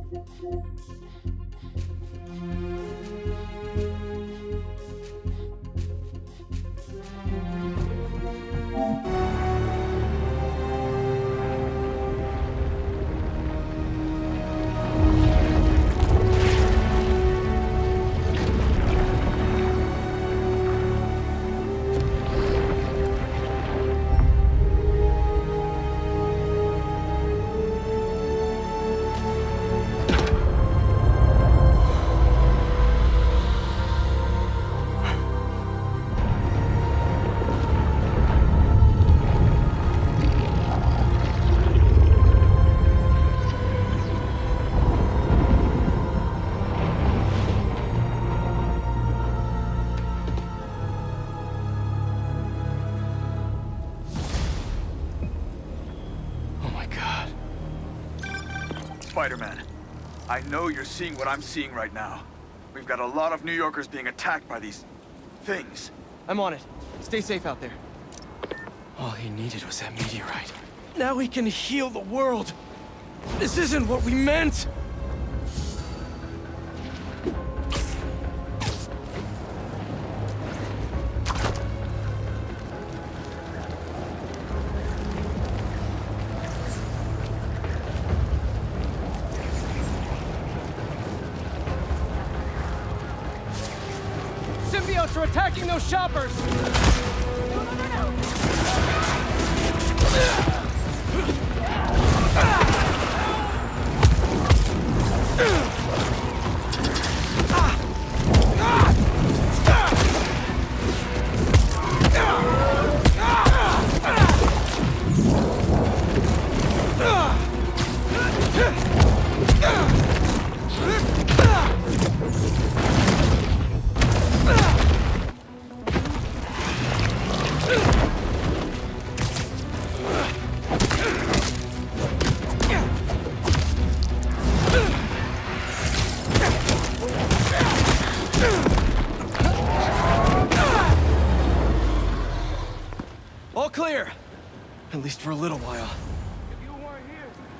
Spider-Man, I know you're seeing what I'm seeing right now. We've got a lot of New Yorkers being attacked by these things. I'm on it. Stay safe out there. All he needed was that meteorite. Now he can heal the world. This isn't what we meant. Symbiotes are attacking those shoppers! All clear, at least for a little while.